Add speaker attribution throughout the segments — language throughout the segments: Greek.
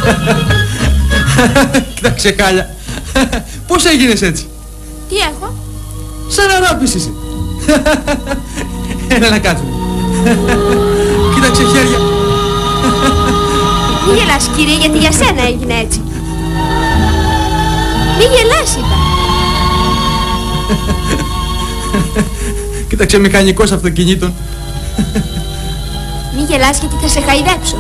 Speaker 1: Κοίταξε χάλια. Πώς έγινες έτσι?
Speaker 2: Τι έχω?
Speaker 1: Σαν αράπης είσαι. Έλα να κάτσουμε. Κοίταξε χέρια.
Speaker 2: Μη γελάς κύριε, γιατί για σένα έγινε έτσι. Μη γελάς είπα.
Speaker 1: Κοίταξε μηχανικός αυτοκινήτων.
Speaker 2: Μη γελάς γιατί θα σε χαϊδέψω.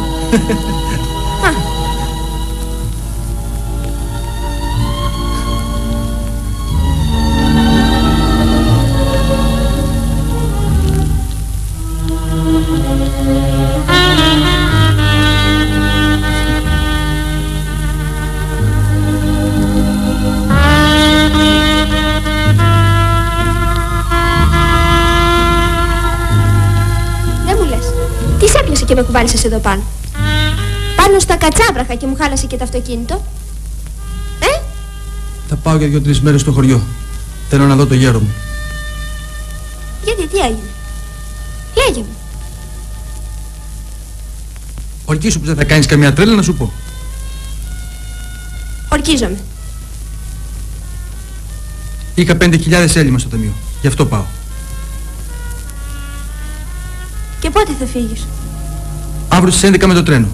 Speaker 2: Και με κουβάλισες εδώ πάνω. Πάνω στα κατσάβραχα και μου χάλασε και το αυτοκίνητο.
Speaker 1: Θα πάω για 2-3 μέρες στο χωριό. Θέλω να δω το γέρο μου.
Speaker 2: Γιατί, τι έγινε? Λέγε μου.
Speaker 1: Ορκίσου που δεν θα κάνεις καμία τρέλα να σου πω.
Speaker 2: Ορκίζομαι.
Speaker 1: Είχα 5.000 έλλειμμα στο ταμείο. Γι' αυτό πάω.
Speaker 2: Και πότε θα φύγεις?
Speaker 1: Αύριο στις 11 με το τρένο.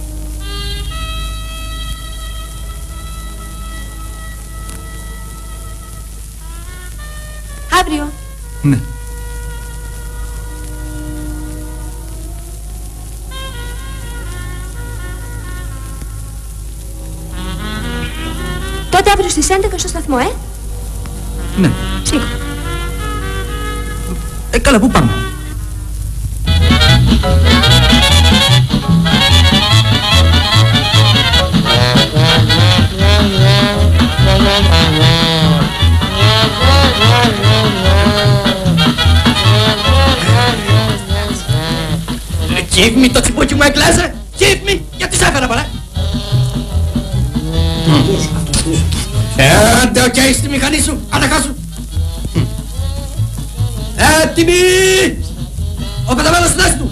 Speaker 2: Αύριο?
Speaker 1: Ναι.
Speaker 2: Τότε αύριο στις 11 στο σταθμό,
Speaker 1: Ναι.
Speaker 2: Σήκω.
Speaker 1: Καλά, πού πάμε?
Speaker 3: Give me το τσιπούκι μου έκλαιζε! Give me! Γιατί σ' έφερα παρά! Άντε, οκ, στη μηχανή σου! Ανταχάσου! Έτοιμοι! Ο πεταμένος στη θέση του!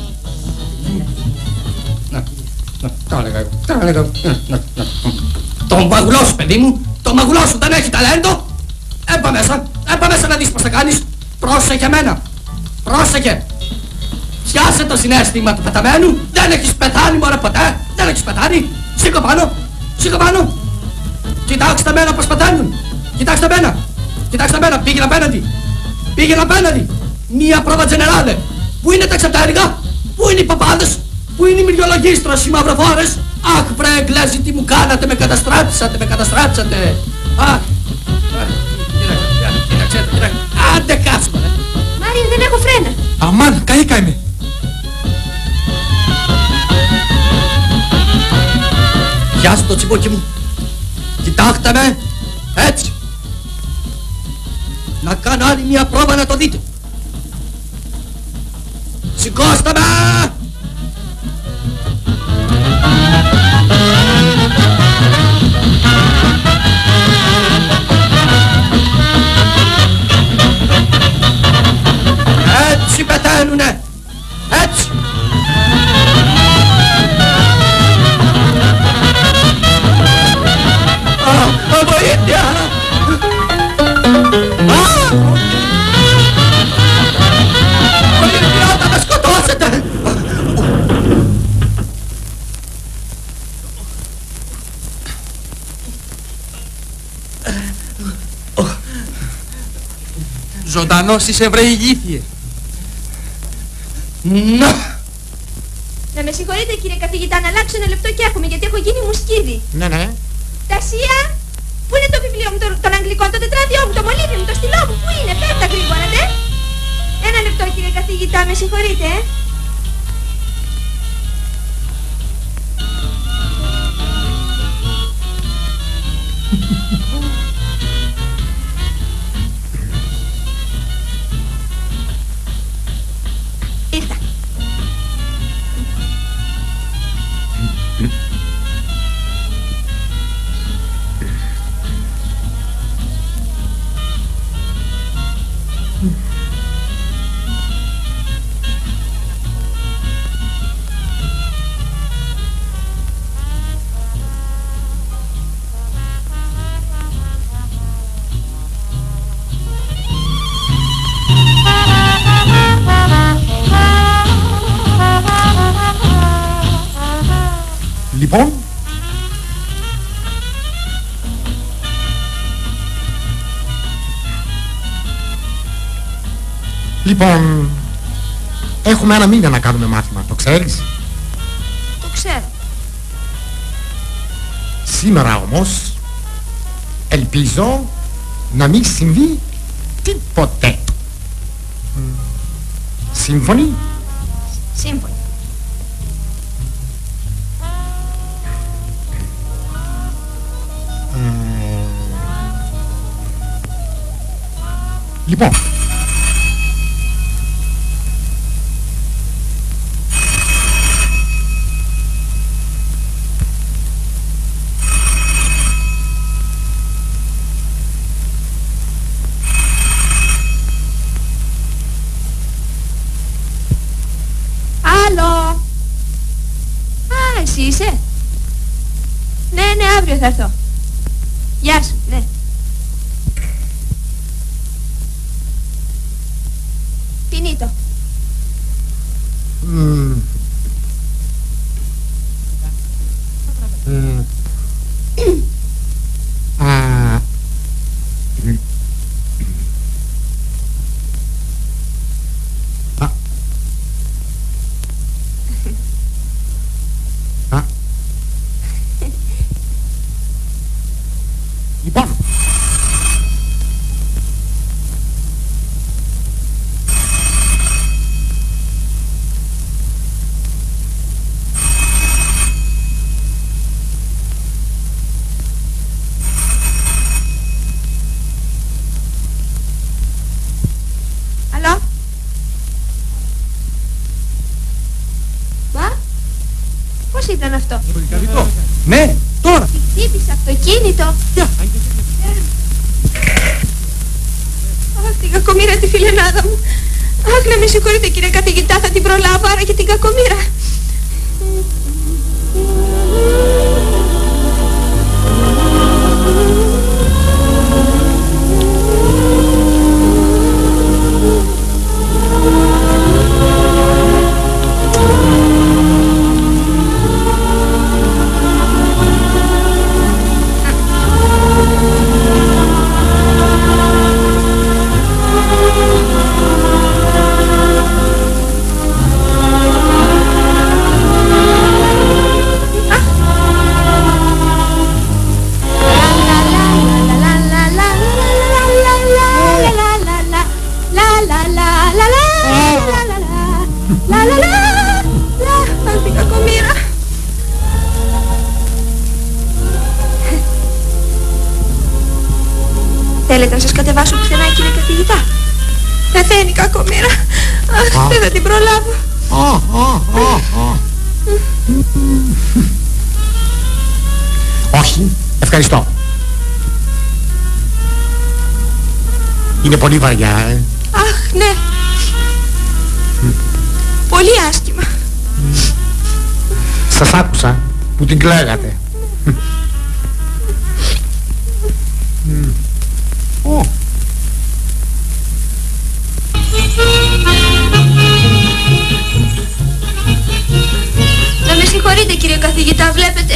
Speaker 3: Τα έλεγα. Τον μαγουλό σου, παιδί μου! Τον μαγουλό σου δεν έχει ταλέντο! Έμπα μέσα να δεις πως θα κάνεις! Πρόσεχε εμένα! Πρόσεχε! Πιάσε το συναίσθημα του πεταμένου! Δεν έχεις πεθάνει μωρέ ποτέ! Δεν έχεις πεθάνει! Σήκω πάνω! Σήκω πάνω! Κοιτάξτε μένα πως πεθαίνουν! Κοιτάξτε μένα! Πήγαινε απέναντι! Μία πρόβα τζενεράλε! Πού είναι τα εξαρτάρικα? Πού είναι οι παπάδες? Πού είναι οι μυριολογίστρες, οι μαυροφόρες? Αχ βρε Εγγλέζοι, τι μου κάνατε! Με καταστράψατε! Κοίταξε! Άντε κάτσουμε!
Speaker 2: Μάριο, δεν έχω φρένα!
Speaker 1: Αμάν, καήκα είμαι!
Speaker 3: Πιάστε το τσιμπούκι μου! Κοιτάξτε με! Έτσι! Να κάνω άλλη μια πρόβα να το δείτε! Σηκώστε με! Έτσι πεθαίνουνε! Έτσι! Βοήθεια! Βοήθεια, θα με σκοτώσετε!
Speaker 1: Ζωντανός είσαι βρε ηλίθιε!
Speaker 2: Να με συγχωρείτε κύριε καθηγητά, να αλλάξω ένα λεπτό και έρχομαι γιατί έχω γίνει μουσκίδι.
Speaker 4: Ναι.
Speaker 2: Τασία, πού είναι το βιβλίο μου των Αγγλικών, το τετράδιό μου, το μολύβι μου, το στυλό μου, πού είναι? Φεύγα γρήγορα, ναι. Ένα λεπτό κύριε καθηγητά, με συγχωρείτε, Ήρθα.
Speaker 4: Λοιπόν, έχουμε ένα μήνα να κάνουμε μάθημα, το ξέρεις?
Speaker 2: Το ξέρω.
Speaker 4: Σήμερα όμως, ελπίζω να μην συμβεί τίποτε. Σύμφωνοι?
Speaker 2: Σύμφωνοι.
Speaker 4: Λοιπόν,
Speaker 2: Άλλο. Α, εσύ είσαι? Ναι, αύριο θα έρθω. Γεια σου, ναι. Finito.
Speaker 4: Λοιπόν,
Speaker 2: Άλλο. Μα, πώς ήταν αυτό?
Speaker 1: Ναι, τώρα.
Speaker 2: Χτύπησε αυτοκίνητο. Αχ, την κακομοίρα τη φιλενάδα μου. Αχ, να με συγχωρείτε κύριε καθηγητά, θα την προλάβω, άρα και την κακομοίρα. Θέλετε να σας κατεβάσω πουθενά κύριε καθηγητά? Πεθαίνει η κακομοίρα. Αχ, δεν θα την προλάβω.
Speaker 4: όχι, ευχαριστώ. Είναι πολύ βαριά,
Speaker 2: Αχ, ναι. Πολύ άσχημα.
Speaker 4: Σας άκουσα που την κλαίγατε.
Speaker 2: Να με συγχωρείτε κύριε καθηγητά, βλέπετε.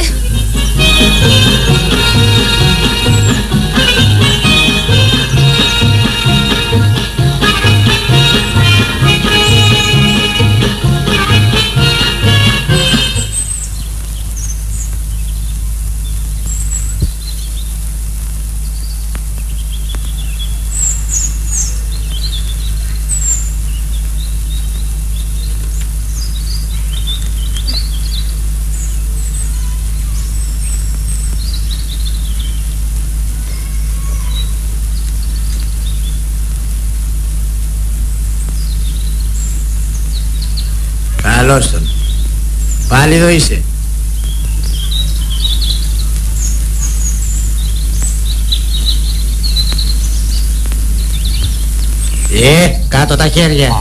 Speaker 5: Καλώς τον. Πάλι εδώ είσαι. Κάτω τα χέρια.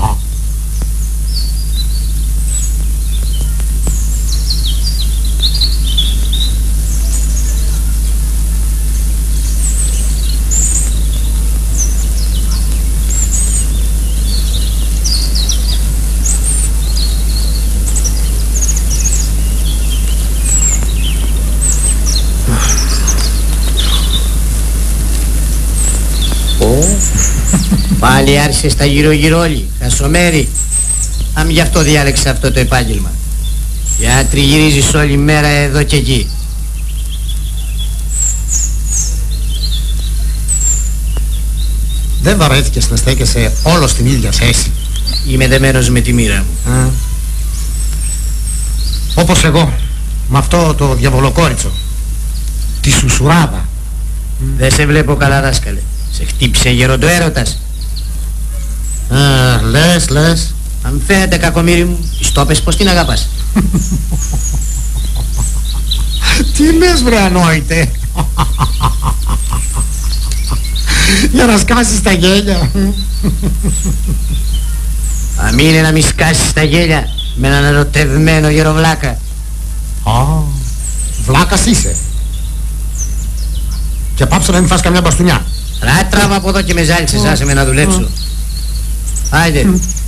Speaker 5: Πάλι Πάλι άρχισε στα γύρω-γύρω όλοι, χασομέρι. Αν γι' αυτό διάλεξα αυτό το επάγγελμα. Για τριγυρίζεις όλη μέρα εδώ και εκεί.
Speaker 4: Δεν βαρέθηκες να στέκεσαι όλο στην ίδια θέση?
Speaker 5: Είμαι δεμένος με τη μοίρα μου.
Speaker 4: Όπως εγώ, με αυτό το διαβολοκόριτσο, τη σουσουράδα.
Speaker 5: Δεν σε βλέπω καλά, δάσκαλε. Σε χτύπησε γεροντοέρωτας.
Speaker 4: Λες.
Speaker 5: Αν φαίνεται, κακομοίρη μου, της το πες πως την αγαπάς.
Speaker 4: Τι λες, βρε ανόητε? Για να σκάσεις τα γέλια.
Speaker 5: Αμήν είναι να μη σκάσεις τα γέλια με έναν ερωτευμένο γεροβλάκα.
Speaker 4: Βλάκας είσαι. Και πάψε να μην φας καμιά μπαστούνια.
Speaker 5: Τράβα από εδώ και με ζάλισες, άσε με να δουλέψω. Άιντε.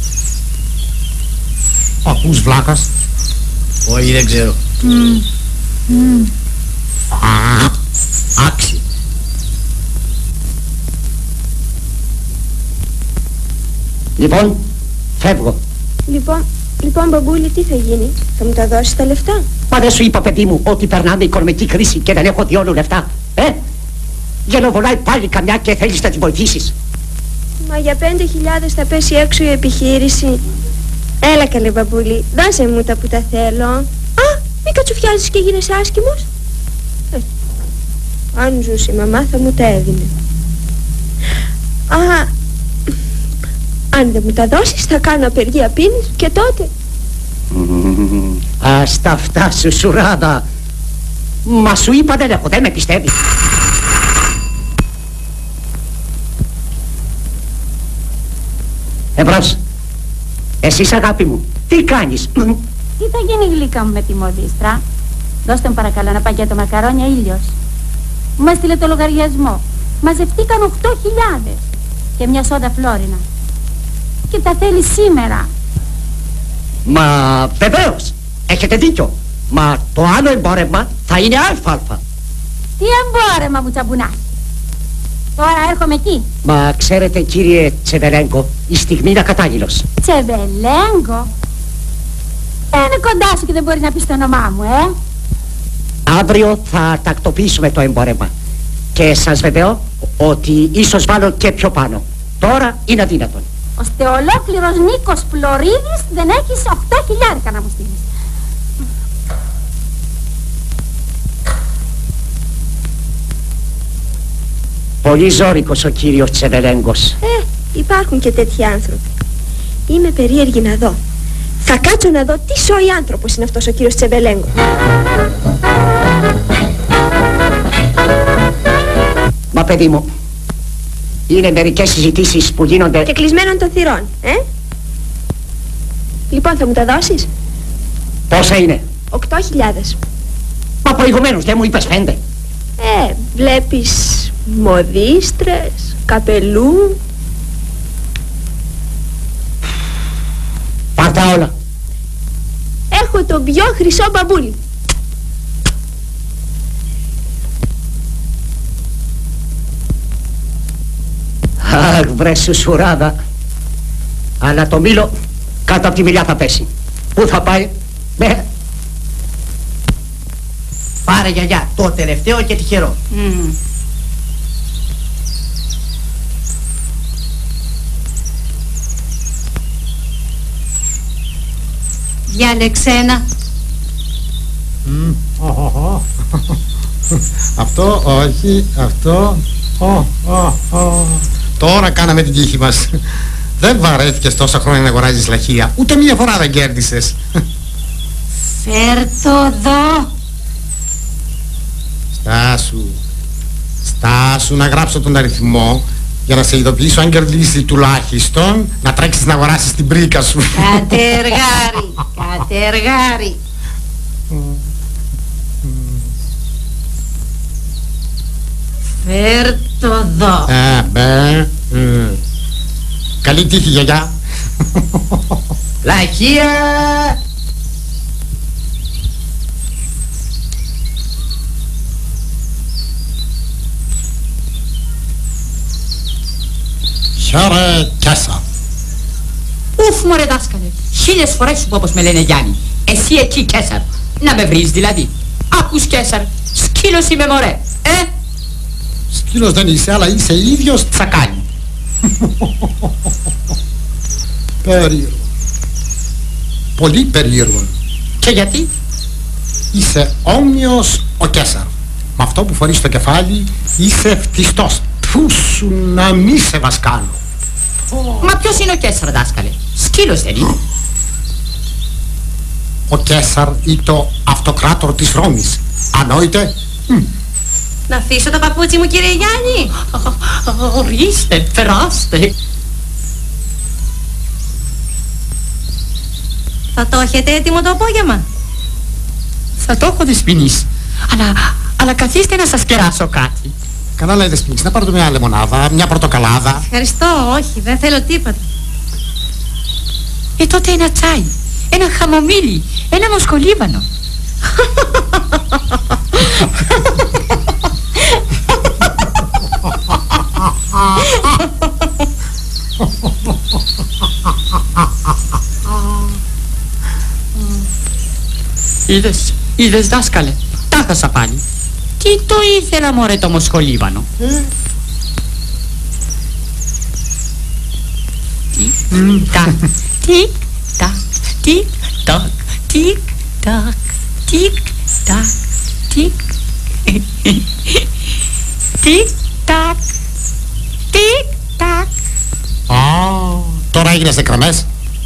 Speaker 4: Ακούς βλάκας?
Speaker 5: Όχι, δεν ξέρω.
Speaker 4: Άξι.
Speaker 3: Λοιπόν, φεύγω.
Speaker 2: Λοιπόν, μπαμπούλη, τι θα γίνει? Θα μου τα δώσεις τα λεφτά?
Speaker 3: Μα δεν σου είπα, παιδί μου, ότι περνάμε οικονομική κρίση και δεν έχω διόλου λεφτά. Για να βολάει πάλι καμιά και θέλεις να τη βοηθήσεις.
Speaker 2: Μα για 5.000 θα πέσει έξω η επιχείρηση. Έλα καλέ μπαμπούλη, δώσε μου τα που τα θέλω. Μη κατσουφιάζεις και γίνεσαι άσκημος. Αν ζούσε η μαμά θα μου τα έδινε. Αν δεν μου τα δώσεις θα κάνω απεργία πείνης και τότε.
Speaker 3: Στα αυτά σου, σουράδα. Μα σου είπα δεν έχω, δεν με πιστεύεις. Εμπρός. Εσείς, αγάπη μου, τι κάνεις?
Speaker 6: Τι θα γίνει, γλύκα μου, με τη μοδίστρα? Δώστε μου παρακαλώ ένα πακέτο μακαρόνια Ήλιος. Μου έστειλε το λογαριασμό. Μαζευτήκαν 8.000 και μια σόντα Φλόρινα. Και τα θέλει σήμερα.
Speaker 3: Μα βεβαίως, έχετε δίκιο. Μα το άλλο εμπόρευμα θα είναι αλφα-αλφα.
Speaker 6: Τι εμπόρευμα, μου τσαμπουνά? Τώρα έρχομαι εκεί.
Speaker 3: Μα ξέρετε, κύριε Τσεβελέγκο, η στιγμή είναι ακατάλληλος.
Speaker 6: Τσεβελέγκο? Είναι κοντά σου και δεν μπορείς να πεις το όνομά μου,
Speaker 3: Αύριο θα τακτοποιήσουμε το εμπόρευμα. Και σας βεβαιώ ότι ίσως βάλω και πιο πάνω. Τώρα είναι αδύνατον.
Speaker 6: Ώστε ολόκληρος Νίκος Πλωρίδης δεν έχεις 8.000 να μου στείλεις.
Speaker 3: Πολύ ζώρικος ο κύριος Τσεβελέγκος.
Speaker 2: Υπάρχουν και τέτοιοι άνθρωποι. Είμαι περίεργη να δω. Θα κάτσω να δω τι σόι άνθρωπος είναι αυτός ο κύριος Τσεβελέγκο.
Speaker 3: Μα παιδί μου, είναι μερικές συζητήσεις που γίνονται
Speaker 2: και κλεισμένων των θυρών, Λοιπόν, θα μου τα δώσεις?
Speaker 3: Πόσα είναι?
Speaker 2: 8.000.
Speaker 3: Μα προηγουμένως δεν μου είπες 5.
Speaker 2: Βλέπεις μοδίστρες, καπελού.
Speaker 3: Πάρ' τα όλα.
Speaker 2: Έχω τον πιο χρυσό μπαμπούλι.
Speaker 3: Αχ, βρε σουράδα. Αλλά το μήλο κάτω από τη μιλιά θα πέσει. Πού θα πάει?
Speaker 5: Πάρε, γιαγιά, το τελευταίο και τυχερό.
Speaker 6: Διάλεξε ένα.
Speaker 4: Αυτό όχι, αυτό. Τώρα κάναμε την τύχη μας. Δεν βαρέθηκες τόσα χρόνια να αγοράζεις λαχεία. Ούτε μία φορά δεν κέρδισες.
Speaker 6: Φέρ' το εδώ.
Speaker 4: Στάσου να γράψω τον αριθμό για να σε ειδοποιήσω αν κερδίσει τουλάχιστον να τρέξεις να αγοράσεις την πρίκα σου.
Speaker 6: Κατεργάρι. Φέρ' το εδώ.
Speaker 4: Καλή τύχη, γιαγιά.
Speaker 5: Λαχεία!
Speaker 4: Χαίρε Κέσαρ.
Speaker 3: Ουφ μωρέ δάσκαλε, 1000 φορές σου πω όπως με λένε Γιάννη. Εσύ εκεί Κέσαρ, να με βρεις δηλαδή. Άκους Κέσαρ, σκύλος είμαι μωρέ,
Speaker 4: Σκύλος δεν είσαι, αλλά είσαι ίδιος τσακάλι. Περίεργο. Πολύ περίεργο.
Speaker 3: Και γιατί?
Speaker 4: Είσαι όμοιος ο Κέσαρ. Με αυτό που φορείς στο κεφάλι είσαι φτιστός. Πού σου να μη σε βασκάνω.
Speaker 3: Μα ποιος είναι ο Κέσαρ δάσκαλε, σκύλος δεν είναι?
Speaker 4: Ο Κέσαρ είναι το αυτοκράτορ της Ρώμης. Ανόητε.
Speaker 2: Να αφήσω το παπούτσι μου, κύριε Γιάννη?
Speaker 3: Ορίστε, περάστε.
Speaker 2: Θα το έχετε έτοιμο το απόγευμα?
Speaker 3: Θα το έχω δεσποινής. Αλλά καθίστε να σας κεράσω κάτι.
Speaker 4: Καλά λέει δεσποινής, να πάρω μια λεμονάδα, μια πορτοκαλάδα.
Speaker 2: Ευχαριστώ, όχι, δεν θέλω τίποτα.
Speaker 3: Τότε ένα τσάι, ένα χαμομήλι, ένα μοσκολίβανο. Είδες δάσκαλε, τα χάσα πάλι. Τι το ήθελα μωρέ το μοσχολίβανο. Τικ-τακ, τικ-τακ, τικ-τακ, τικ-τακ, τικ-τακ, τικ-τακ, τικ-τακ.
Speaker 4: Τώρα έγινες εκρεμές.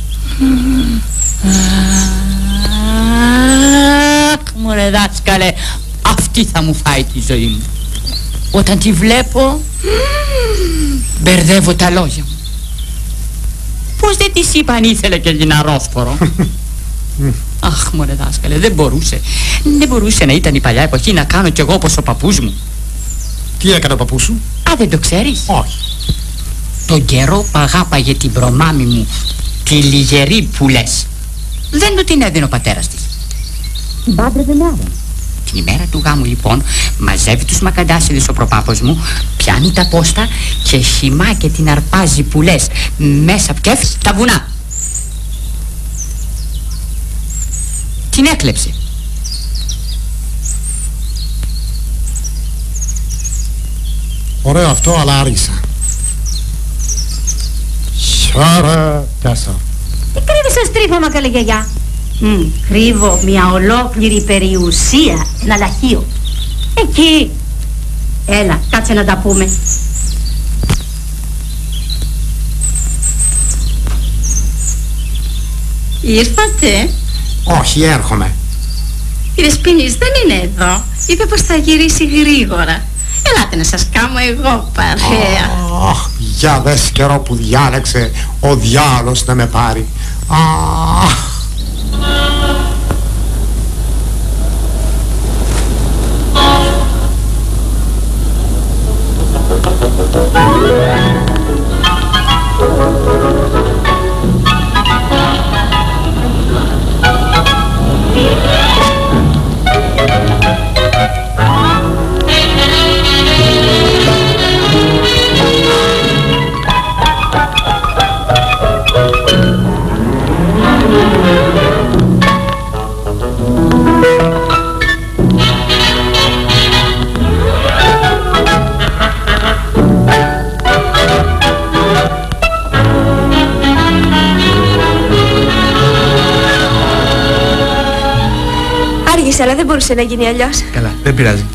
Speaker 3: Μωρέ δάσκαλε, αυτή θα μου φάει τη ζωή μου. Όταν τη βλέπω, μπερδεύω τα λόγια μου. Πώς δεν της είπα αν ήθελε και λιναρόσπορο. Αχ μωρέ δάσκαλε, δεν μπορούσε να ήταν η παλιά εποχή να κάνω κι εγώ όπως ο παππούς μου.
Speaker 4: Τι έκανε ο παππούς σου?
Speaker 3: Α, δεν το ξέρεις?
Speaker 4: Όχι.
Speaker 3: Τον καιρό που αγάπαγε την προμάμη μου, τη λιγερή που λες, δεν του την έδινε ο πατέρας της. Την πάντρευε με άλλον. Την ημέρα του γάμου λοιπόν μαζεύει τους μακαντάσιδες ο προπάπος μου, πιάνει τα πόστα και χυμά και την αρπάζει που λες μέσα από κέφι τα βουνά. Την έκλεψε.
Speaker 4: Ωραίο αυτό, αλλά άργησα. Χαίρε Κέσαρ.
Speaker 2: Τι κρύβεις στρίφωμα, καλή γιαγιά? Κρύβω μια ολόκληρη περιουσία, ένα λαχείο. Εκεί. Έλα, κάτσε να τα πούμε. Ήρθατε?
Speaker 4: Όχι, έρχομαι.
Speaker 2: Η Δεσποινής δεν είναι εδώ. Είπε πως θα γυρίσει γρήγορα. Ελάτε να σας κάνω εγώ παρέα.
Speaker 4: Αχ, για δες καιρό που διάλεξε ο διάολος να με πάρει. Αχ.
Speaker 2: Αλλά δεν μπορούσε να γίνει αλλιώς.
Speaker 1: Καλά, δεν πειράζει.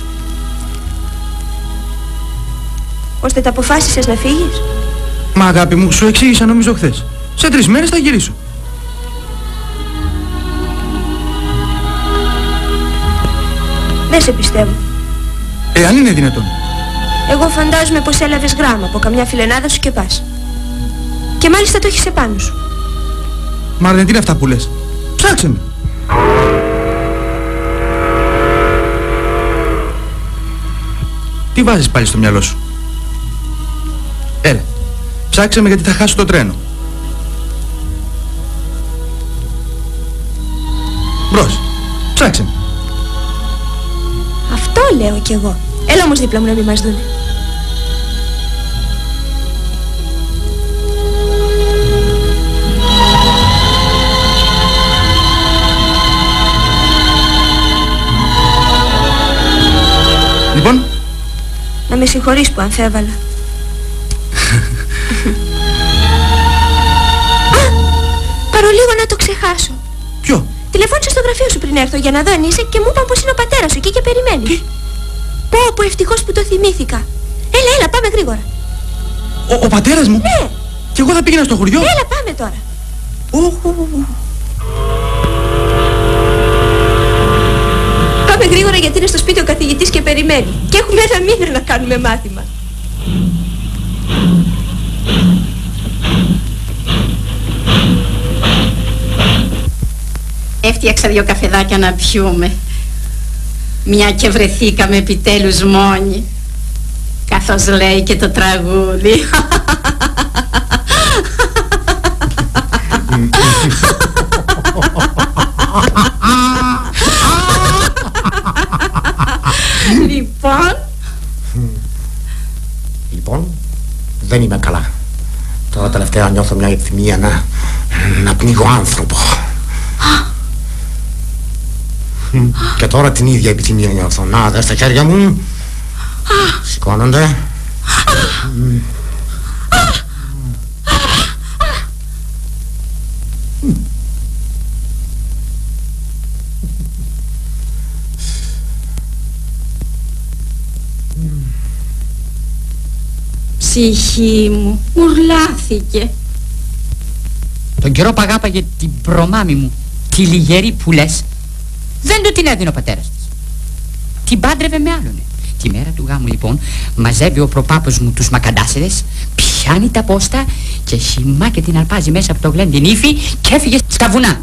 Speaker 2: Ώστε τα αποφάσισες να φύγεις?
Speaker 1: Μα αγάπη μου, σου εξήγησα νομίζω χθες. Σε 3 μέρες θα γυρίσω.
Speaker 2: Δεν σε πιστεύω.
Speaker 1: Αν είναι δυνατόν.
Speaker 2: Εγώ φαντάζομαι πως έλαβες γράμμα από καμιά φιλενάδα σου και πας. Και μάλιστα το έχεις επάνω σου.
Speaker 1: Μα δεν είναι αυτά που λες. Ψάξε με. Τι βάζεις πάλι στο μυαλό σου? Έλα, ψάξε με γιατί θα χάσω το τρένο. Μπρος, ψάξε με.
Speaker 2: Αυτό λέω κι εγώ. Έλα όμως δίπλα μου να μην μας δούνε.
Speaker 1: Λοιπόν.
Speaker 7: Να με συγχωρείς που αμφέβαλα. Παρολίγο να το ξεχάσω.
Speaker 1: Ποιο?
Speaker 7: Τηλεφώνησα στο γραφείο σου πριν έρθω για να δω αν είσαι και μου είπαν πως είναι ο πατέρας σου εκεί και περιμένει.
Speaker 1: Τι?
Speaker 7: Πω ευτυχώς που το θυμήθηκα. Έλα πάμε γρήγορα.
Speaker 1: Ο πατέρας μου?
Speaker 7: Ναι.
Speaker 1: Και εγώ θα πήγαινα στο χωριό.
Speaker 7: Έλα πάμε τώρα. Πάμε γρήγορα γιατί είναι στο σπίτι ο καθηγητής και περιμένει. Και έχουμε ένα μήνα να κάνουμε μάθημα.
Speaker 2: Έφτιαξα 2 καφεδάκια να πιούμε. Μια και βρεθήκαμε επιτέλους μόνοι. Καθώς λέει και το τραγούδι.
Speaker 4: Λοιπόν, δεν είμαι καλά. Τώρα τελευταία νιώθω μια επιθυμία να πνίγω άνθρωπο. Και τώρα την ίδια επιθυμία νιώθω. Να, δες τα χέρια μου. Σηκώνονται.
Speaker 2: Ψυχή μου, μουρλάθηκε.
Speaker 8: Τον καιρό που αγάπαγε την προμάμη μου, τη λιγερή που λες, δεν του την έδινε ο πατέρας της. Την πάντρευε με άλλον. Τη μέρα του γάμου λοιπόν μαζεύει ο προπάπος μου τους μακαντάσιδες, πιάνει τα πόστα και χυμά και την αρπάζει μέσα από το γλέν την ύφη και έφυγε στα βουνά.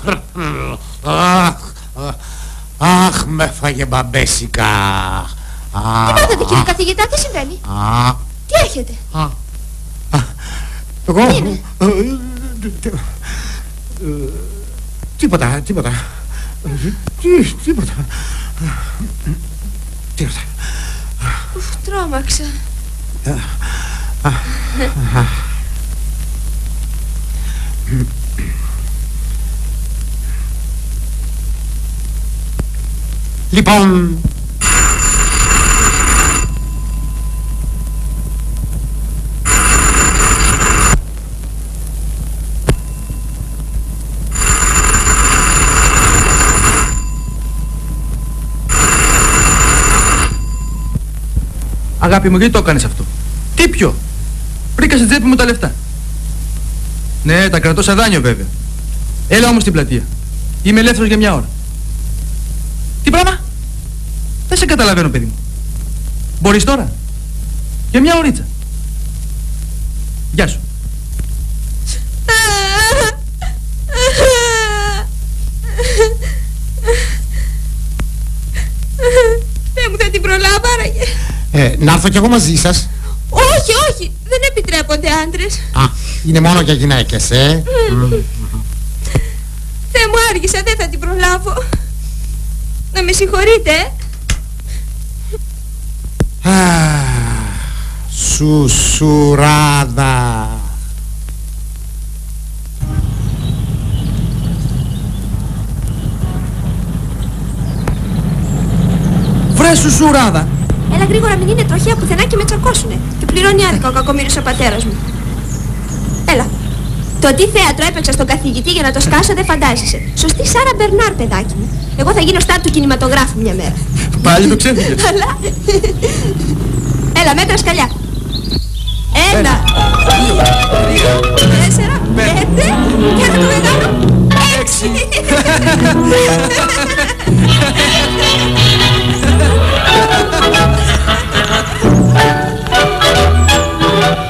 Speaker 4: Με φάγε μπαμπέσικα.
Speaker 7: Τι πάθατε κύριε καθηγητά, τι συμβαίνει? Τι έχετε?
Speaker 4: Εγώ...
Speaker 7: Τι είναι?
Speaker 4: Τίποτα. Τίποτα.
Speaker 7: Τρόμαξα.
Speaker 4: Λοιπόν...
Speaker 1: Αγάπη μου, γιατί το έκανες αυτό? Τι πιο? Βρήκα στην τσέπη μου τα λεφτά. Ναι, τα κρατώ σε δάνειο βέβαια. Έλα όμως στην πλατεία. Είμαι ελεύθερος για μια ώρα. Τι πράγμα? Δεν σε καταλαβαίνω, παιδί μου. Μπορείς τώρα? Για μια ωρίτσα. Γεια σου.
Speaker 7: Δεν μου θα την προλάβω άραγε.
Speaker 4: Να έρθω κι εγώ μαζί σας.
Speaker 7: Όχι, δεν επιτρέπονται άντρες.
Speaker 4: Είναι μόνο για γυναίκες,
Speaker 7: Θεέ μου, άργησα, δεν θα την προλάβω. Να με συγχωρείτε.
Speaker 4: Σουσουράδα.
Speaker 1: Βρε σουσουράδα.
Speaker 7: Έλα γρήγορα, μην είναι τροχαία πουθενά και με τσακώσουνε. Και πληρώνει άδικα ο κακομοίρης ο πατέρας μου. Έλα. Το τι θέατρο έπαιξα στον καθηγητή για να το σκάσω δεν φαντάζεσαι. Σωστή Σάρα Μπερνάρ, παιδάκι μου. Εγώ θα γίνω στάρ του κινηματογράφου μια μέρα.
Speaker 1: Πάλι το ξέφυγες.
Speaker 7: Αλλά... Έλα, μέτρα σκαλιά. 1, 2, 3, 4, 5 και ένα το μεγάλο 6.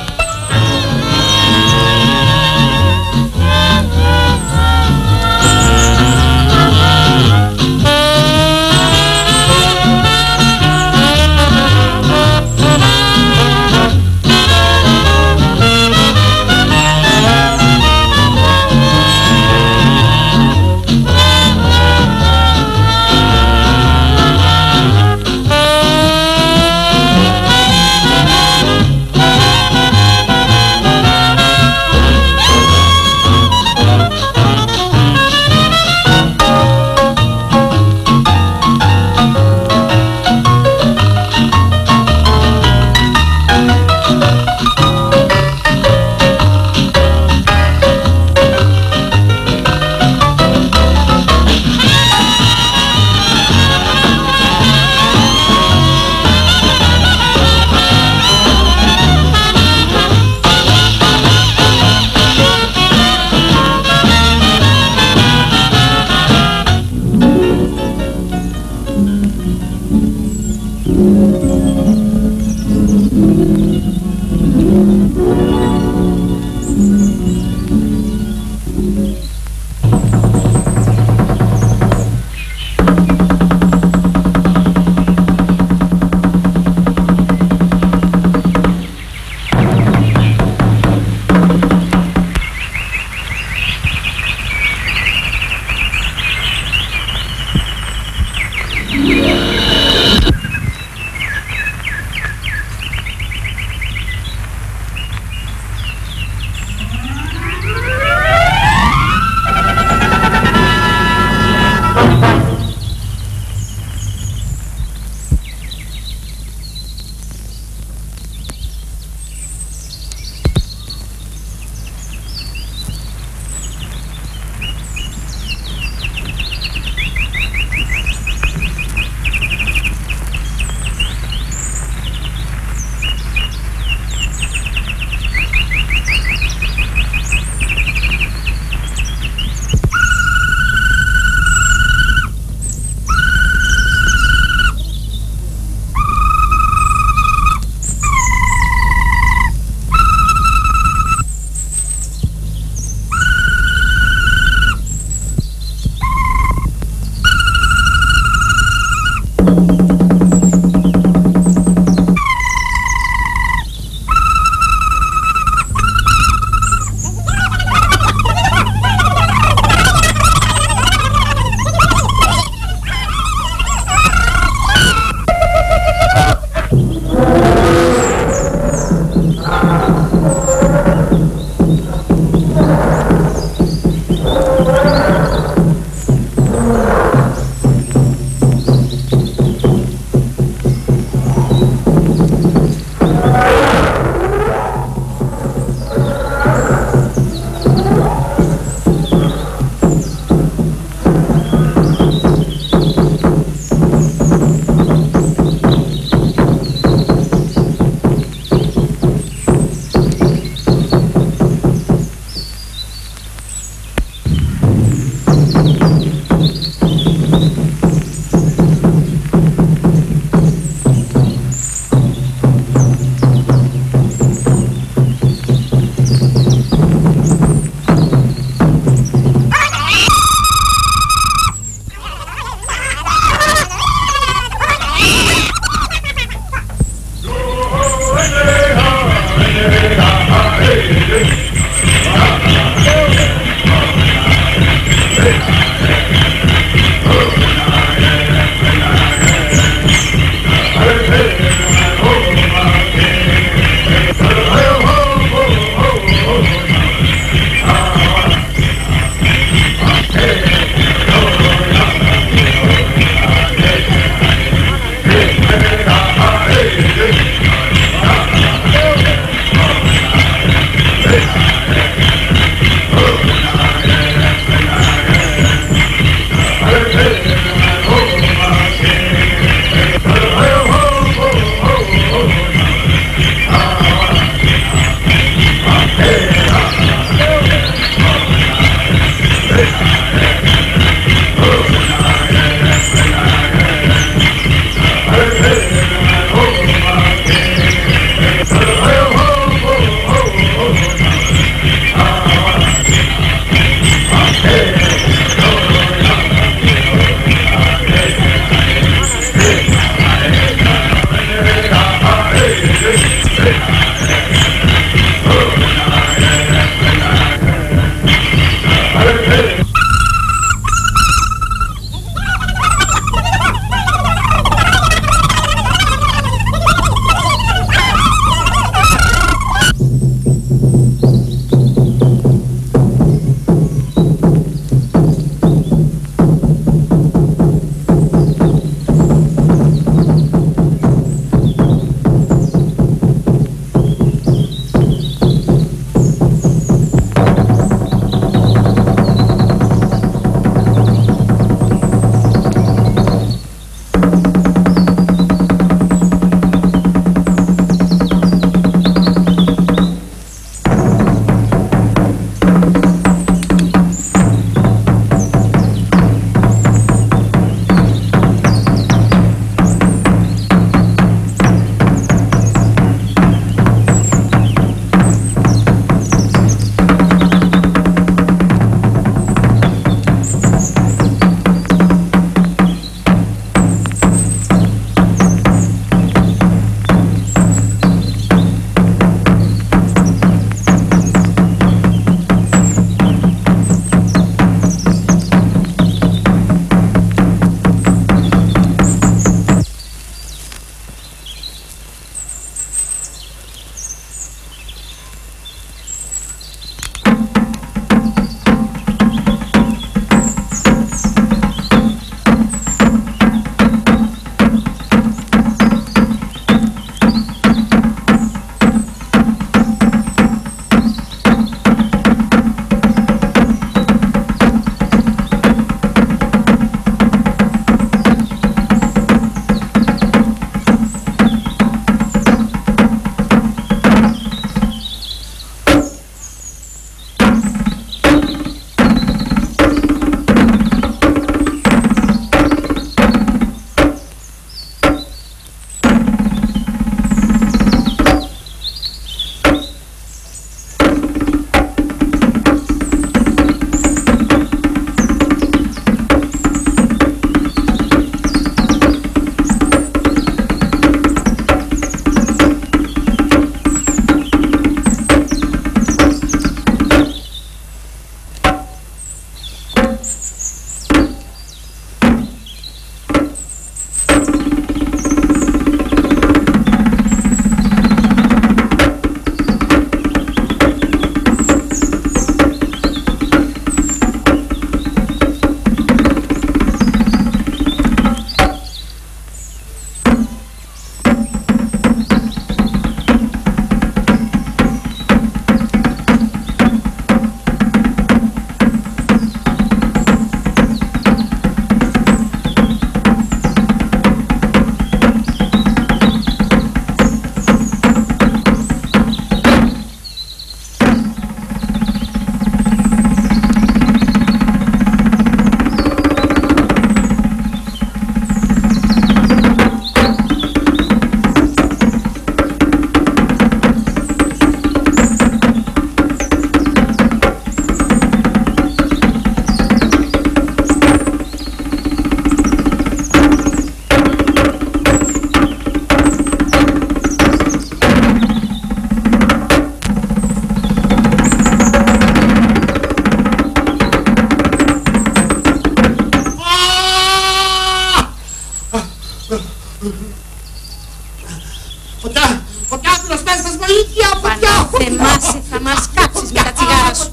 Speaker 4: σας, βοήθεια, φωτιά!
Speaker 2: Παναθεμάσαι, θα μας κάψεις με τα τσιγάρα σου.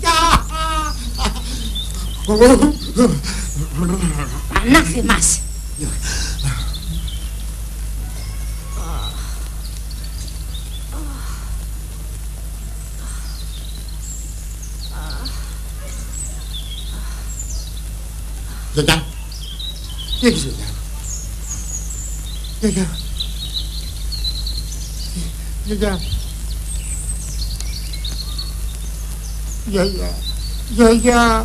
Speaker 2: Πανάθεμάσαι.
Speaker 4: Γιαγιά. Τι έχεις, γιαγιά? Γιαγιά. Γιαγιά. Γιαγιά. Γιαγιά.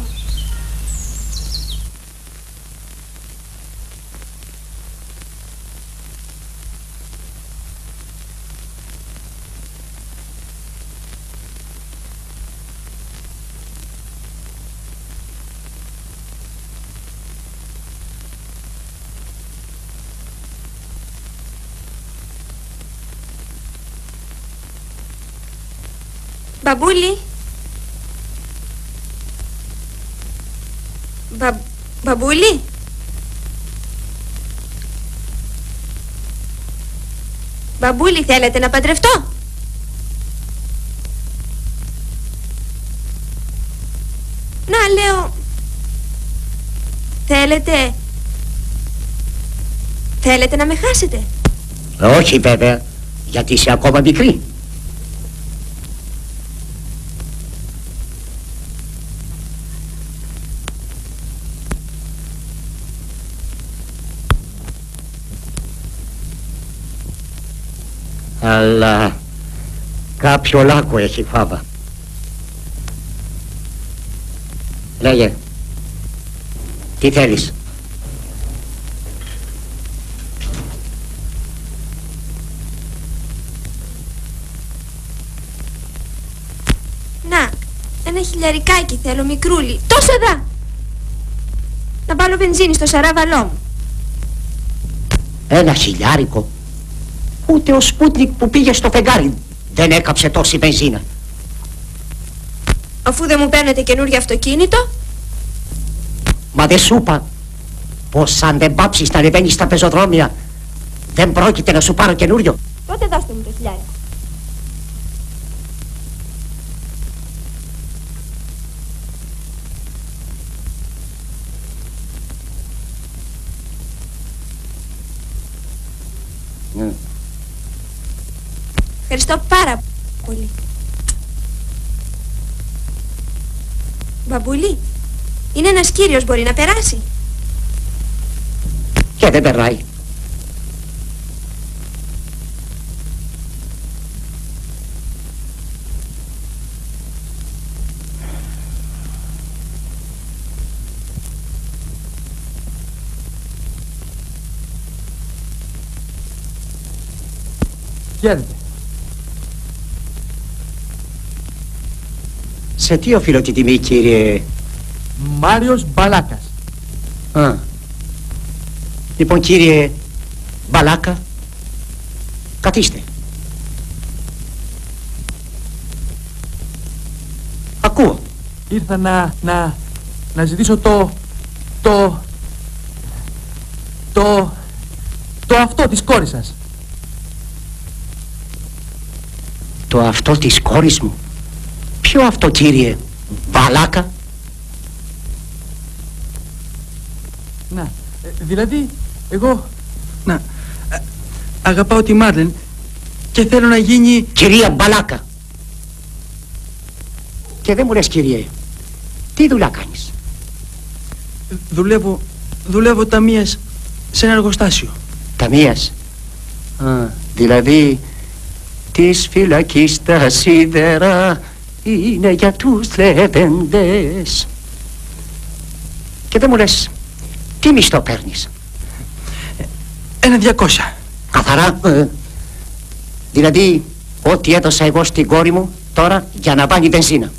Speaker 7: Μπαμπούλη. Μπαμπούλη. Μπαμπούλη, θέλετε να παντρευτώ? Να, λέω. Θέλετε να με χάσετε?
Speaker 5: Όχι βέβαια, γιατί είσαι ακόμα μικρή. Αλλά κάποιο λάκκο έχει φάβα. Λέγε, τι θέλεις?
Speaker 7: Να, ένα χιλιαρικάκι θέλω, μικρούλι. Τόσο εδώ! Να βάλω βενζίνη στο σαράβαλό μου.
Speaker 5: Ένα χιλιάρικο? Ούτε ο Σπούτνικ που πήγε στο φεγγάρι δεν έκαψε τόση βενζίνα.
Speaker 7: Αφού δεν μου παίρνετε καινούργιο αυτοκίνητο.
Speaker 5: Μα δεν σου είπα πως αν δεν πάψεις να ανεβαίνεις στα πεζοδρόμια δεν πρόκειται να σου πάρω καινούριο?
Speaker 7: Τότε δώστε μου το χιλιάρικο. Ευχαριστώ πάρα πολύ. Μπαμπούλη, είναι ένας κύριος, μπορεί να περάσει?
Speaker 5: Και δεν περνάει.
Speaker 1: Χαίρετε.
Speaker 5: Σε τι οφείλω την τιμή, κύριε?
Speaker 1: Μάριος Μπαλάκας.
Speaker 5: Α. Λοιπόν, κύριε Μπαλάκα, καθίστε. Ακούω.
Speaker 1: Ήρθα να ζητήσω το αυτό της κόρης σας.
Speaker 5: Το αυτό της κόρης μου? Ποιο αυτό, κύριε Μπαλάκα?
Speaker 1: Να, δηλαδή, εγώ, αγαπάω τη Μάρλεν και θέλω να γίνει...
Speaker 5: Κυρία Μπαλάκα! Και δεν μου λες, κύριε, τι δουλειά κάνεις?
Speaker 1: Δουλεύω ταμείας σε ένα εργοστάσιο.
Speaker 5: Ταμείας? Δηλαδή, της φυλακής τα σίδερα είναι για τους λεβέντες. Και δεν μου λες, τι μισθό παίρνεις?
Speaker 1: 1.200.
Speaker 5: Καθαρά? Δηλαδή, ό,τι έδωσα εγώ στην κόρη μου τώρα για να βάλει βενζίνα.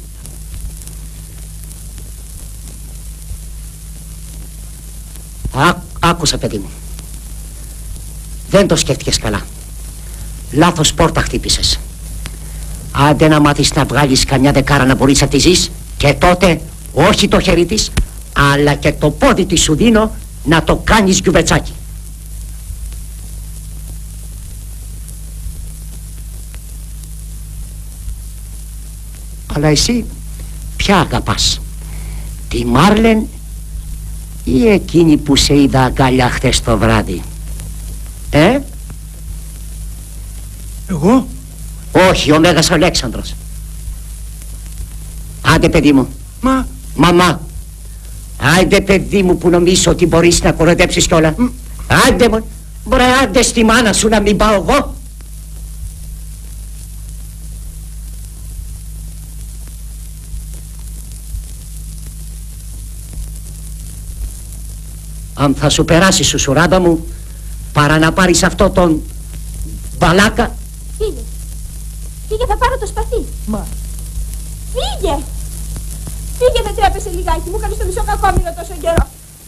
Speaker 5: Άκουσα, παιδί μου. Δεν το σκέφτηκες καλά. Λάθος πόρτα χτύπησες. Άντε να μάθεις να βγάλεις καμιά δεκάρα να μπορείς να τη ζεις, και τότε όχι το χέρι της, αλλά και το πόδι της σου δίνω να το κάνεις γιουβετσάκι. Αλλά εσύ ποια αγαπάς, τη Μάρλεν ή εκείνη που σε είδα αγκαλιά χθες το βράδυ?
Speaker 1: Εγώ?
Speaker 5: Όχι, ο Μέγας Αλέξανδρος. Άντε παιδί μου. Μαμά. Άντε παιδί μου που νομίζεις ότι μπορείς να κοροϊδέψεις κιόλα. Άντε μου. Μπρε άντε στη μάνα σου να μην πάω εγώ. Αν θα σου περάσει σουσουράμπα μου, παρά να πάρεις αυτό τον μπαλάκα.
Speaker 7: Φύγε. Φύγε, θα πάρω το σπαθί.
Speaker 5: Μα.
Speaker 7: Φύγε. Φύγε, δεν τρέπεσαι λιγάκι. Μου έκανες το μισό κακόμοιρο τόσο καιρό.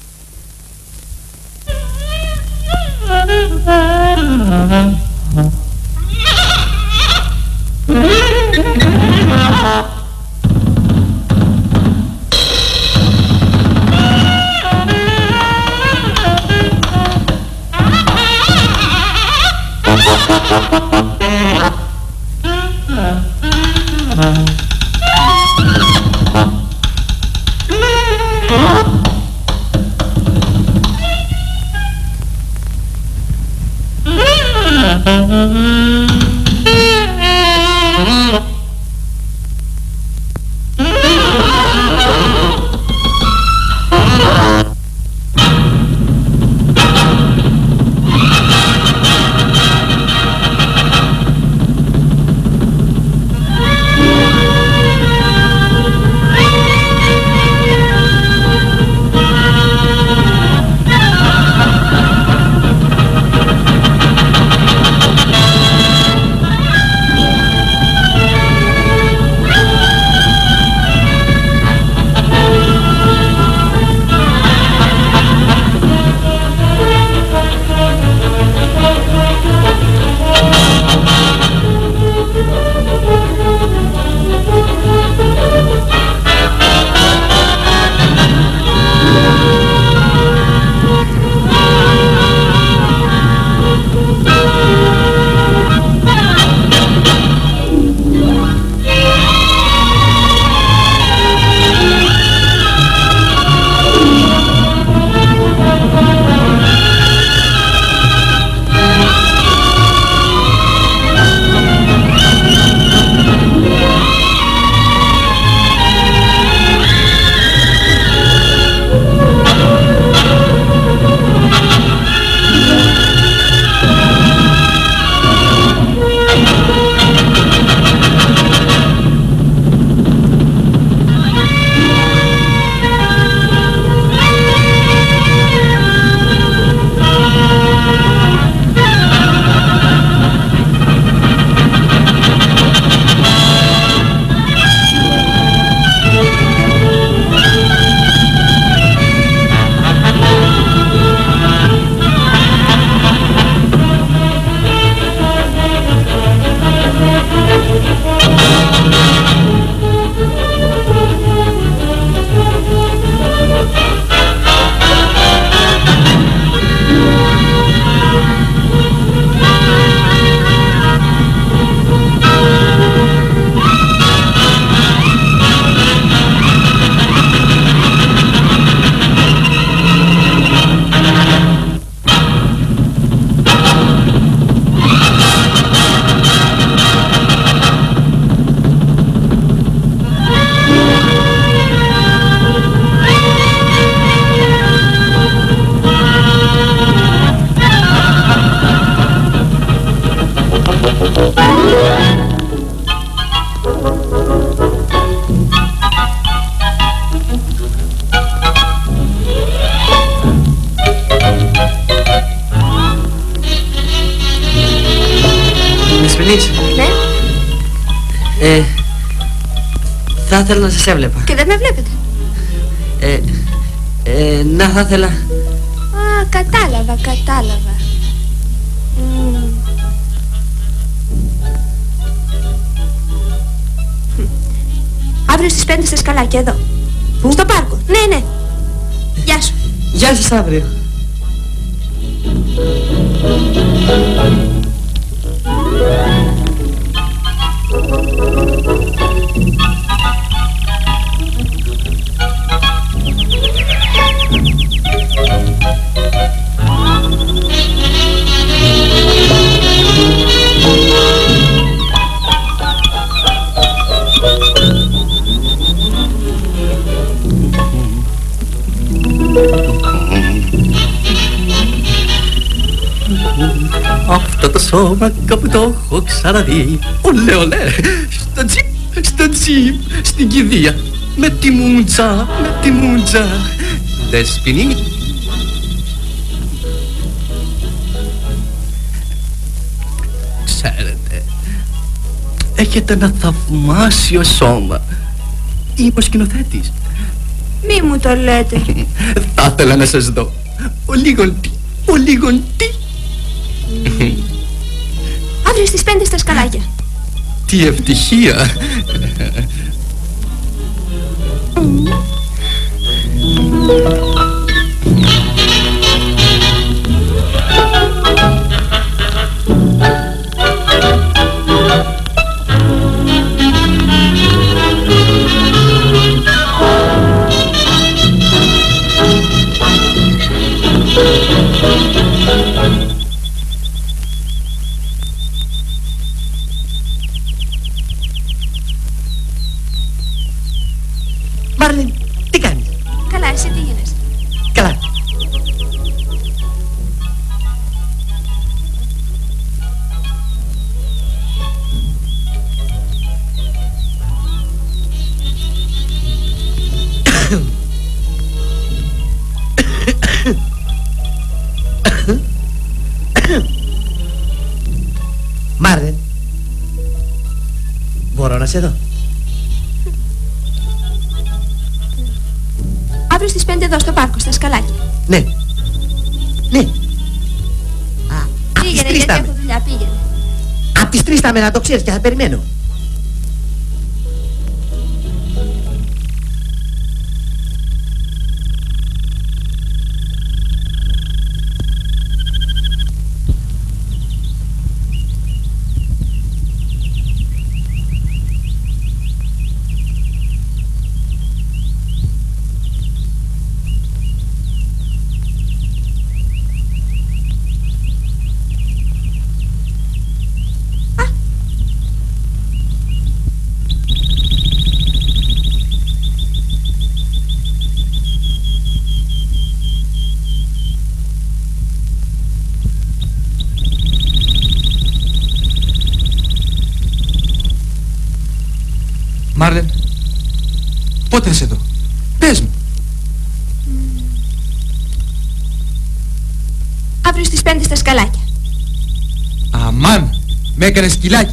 Speaker 9: Θα ήθελα να σας έβλεπα.
Speaker 7: Και δεν με βλέπετε.
Speaker 9: Να, θα ήθελα.
Speaker 7: Α, κατάλαβα. Αύριο στις 5 σε σκαλάκι εδώ. Πού? Στο πάρκο. Ναι. Γεια σου.
Speaker 9: Γεια σας αύριο.
Speaker 3: Αυτό το σώμα κάπου το έχω ξαναδεί. Ολέ ολέ, στο τζιπ, στην κηδεία. Με τη μουντζα, Δεσποινή. Ξέρετε, έχετε ένα θαυμάσιο σώμα. Είμαι ο σκηνοθέτης.
Speaker 7: Μη μου το λέτε.
Speaker 3: Θα ήθελα να σας δω. Ο λίγον τι.
Speaker 7: Αύριο στις 5 στα σκαλάκια.
Speaker 3: Τι ευτυχία.
Speaker 9: Μάρλιν, τι κάνεις?
Speaker 7: Καλά, εσύ τι γίνεσαι?
Speaker 9: Καλά. Μάρλιν, μπορώ να σε δω?
Speaker 7: Αύριο στις 5 εδώ στο πάρκο, στα σκαλάκια.
Speaker 9: Ναι. Ναι.
Speaker 7: Πήγαινε, γιατί έχω δουλειά, πήγαινε.
Speaker 9: Απ' τις 3 θα με, να το ξέρεις, και θα περιμένω.
Speaker 1: Μάρλεν, πότε θα σε δω? Πες μου.
Speaker 7: Αύριο στις 5 στα σκαλάκια.
Speaker 1: Αμάν, με έκανες σκυλάκι.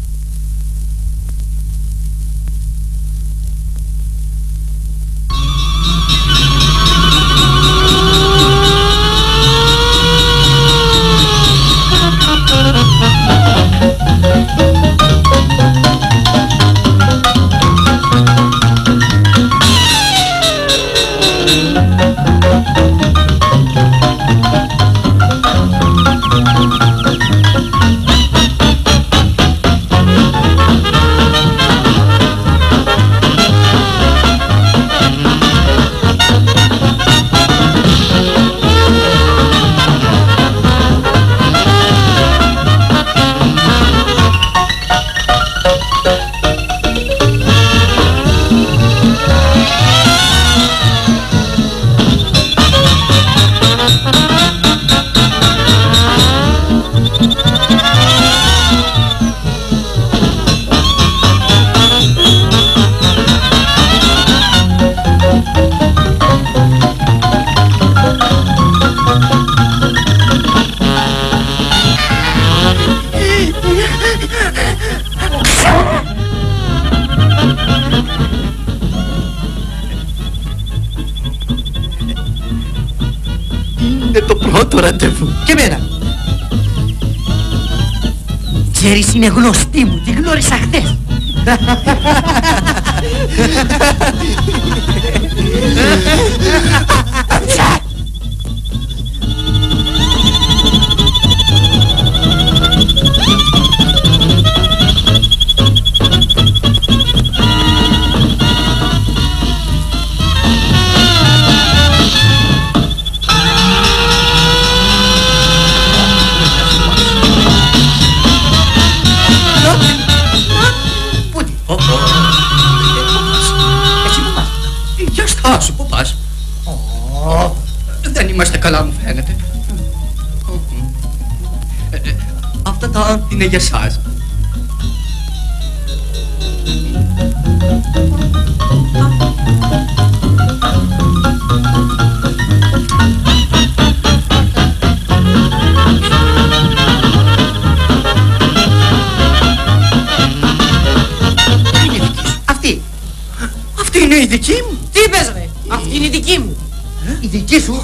Speaker 3: Είναι το πρώτο ραντεβού.
Speaker 9: Και εμένα. Ξέρεις, είναι γνωστή μου, τη γνώρισα χθες.
Speaker 3: Εσύ που πας? Για στάσου, πού πας? Δεν είμαστε καλά, μου φαίνεται. Αυτά τα είναι για εσάς.
Speaker 8: Αυτή είναι η δική μου. Τι είπες ρε? Αυτή είναι η δική μου.
Speaker 5: Η δική σου?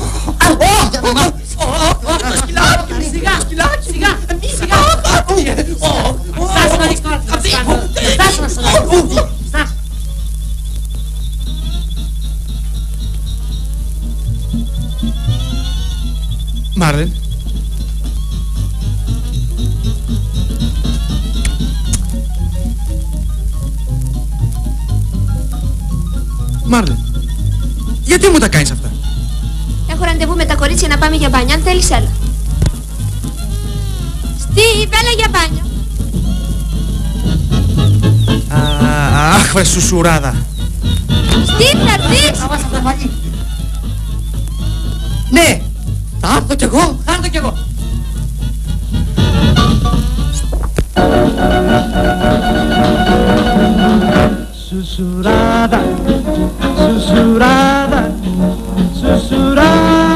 Speaker 8: Το σκυλάκι μου. Σιγά, σιγά. Στάσου να δεις τώρα τι θα σου κάνω. Στάσου να σου κάνω. Στάσου.
Speaker 1: Μάρλεν. Μάρλεν, γιατί μου τα κάνεις αυτά?
Speaker 7: Έχω ραντεβού με τα κορίτσια να πάμε για μπάνια, αν θέλεις έλα. Στίβ, έλα για μπάνιο.
Speaker 1: Αχ, βρε σουσουράδα.
Speaker 7: Στίβ, θα έρθεις?
Speaker 5: Θα βάζω το μαλλί.
Speaker 8: Ναι, θα έρθω κι εγώ, θα έρθω κι εγώ.
Speaker 10: Susurrada, susurrada, susurrada.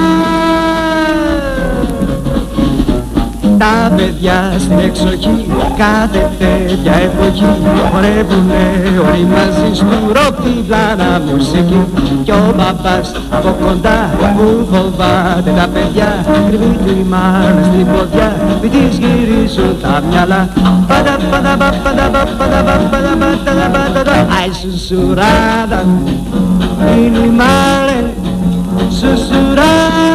Speaker 10: Τα παιδιά στην εξοχή, κάθε τέτοια εποχή χορεύουνε όλοι μαζί στου ροκ την πλάνα μουσική. Κι ο μπαμπάς από κοντά που φοβάται τα παιδιά, κρυβεί τη μάνα στην ποδιά, μη της γυρίσουν τα μυαλά. Παντα παντα παντα παντα παντα παντα παντα. Αι σουσουράδα, είναι η μάρε, σουσουράδα.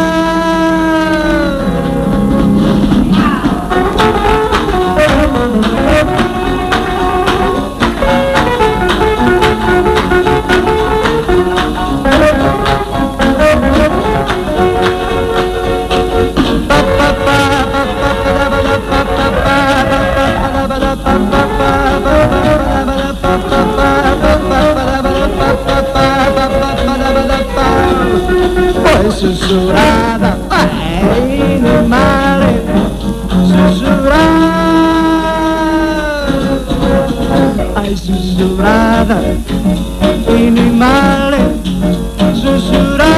Speaker 10: Susurrada, είναι mare, susurrada, ai susurrada, είναι mare, susurrada.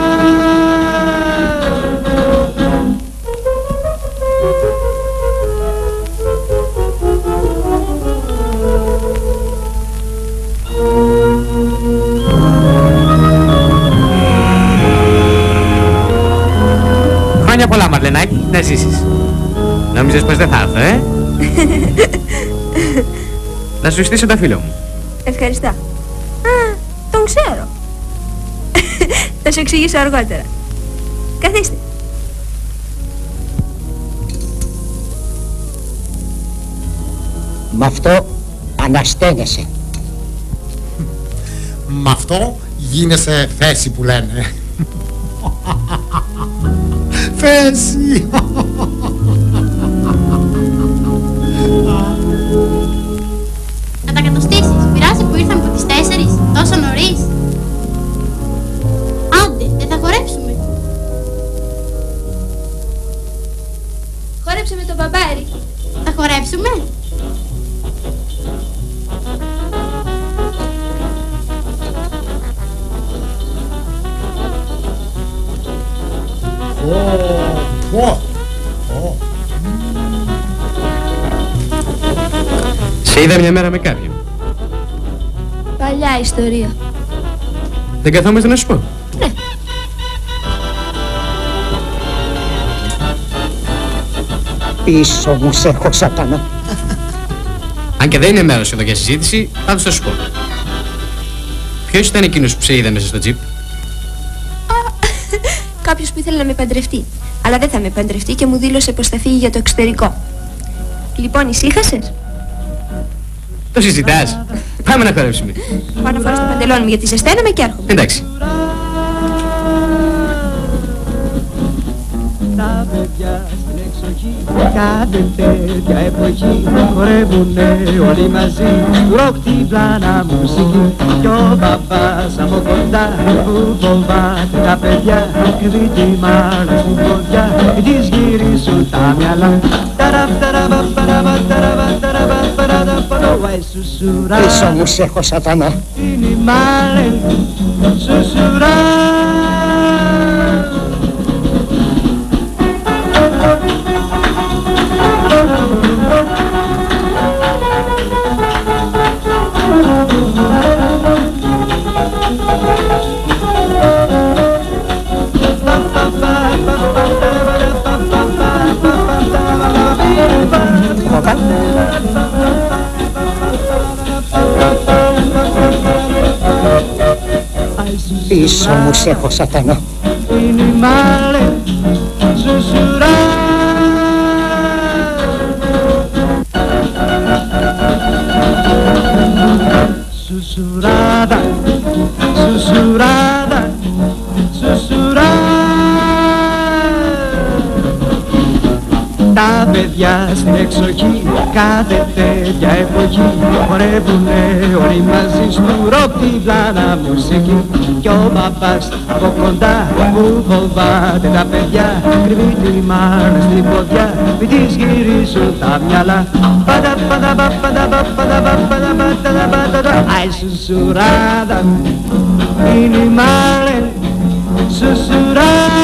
Speaker 11: Χρόνια πολλά, Μαρλενάκη, να ζήσεις. Νόμιζες πως δεν θα έρθω, Να σου στήσω τα φίλο μου.
Speaker 7: Ευχαριστώ. Α, τον ξέρω. Θα σου εξηγήσω αργότερα. Καθίστε.
Speaker 5: Μ' αυτό ανασταίνεσαι.
Speaker 4: Μ' αυτό γίνεσαι θέση που λένε. Θέση.
Speaker 12: Να τα κατοστήσεις. Πειράζει που ήρθαμε από τις 4 τόσο νωρίς. Άντε, δεν θα χορέψουμε.
Speaker 7: Χόρεψε με τον μπαμπά, Ερή.
Speaker 12: Θα χορέψουμε.
Speaker 11: Σε είδα μια μέρα με κάποιον.
Speaker 7: Παλιά ιστορία.
Speaker 11: Δεν καθόμαστε να σου πω.
Speaker 7: Ναι.
Speaker 5: Πίσω μου σε έχω, σατανά.
Speaker 11: Αν και δεν είναι μέρος εδώ για συζήτηση, πάντως θα σου πω. Ποιος ήταν εκείνος που σε είδε μέσα στο τζιπ?
Speaker 7: Κάποιος που ήθελε να με παντρευτεί. Αλλά δεν θα με παντρευτεί και μου δήλωσε πως θα φύγει για το εξωτερικό. Λοιπόν, ησύχασες?
Speaker 11: Το συζητάς. Πάμε να χορέψουμε.
Speaker 7: Πάω να φοράω στο παντελόνι μου γιατί ζεσταίνομαι και έρχομαι.
Speaker 11: Εντάξει.
Speaker 10: Τα παιδιά στην εξοχή, κάθε τέτοια εποχή χορεύουνε όλοι μαζί ροκ την πλάνα μουσική κι ο μπαμπάς από κοντά που φοβάται τα παιδιά κρύβει τη μάνα στην ποδιά της γυρίσουν τα μυαλά.
Speaker 5: Πίσω μου σ' έχω σατανά.
Speaker 10: Είναι η μάλε σουσουρά.
Speaker 5: Πίσω μου σ' έχω σατανά.
Speaker 10: Είναι η μάλε σουσουρά. Susurrada, susurrada, susurrada. Τα παιδιά στην εξοχή, κάθε τέτοια εποχή χορεύουνε όλοι μαζί στου ροκ την πλάνα μουσική κι ο μπαμπάς από κοντά που φοβάται τα παιδιά κρύβει τη μάνα στην ποδιά μη της γυρίσουν τα μυαλά. Αι σουσουράδα είναι η μάλε σουσουράδα.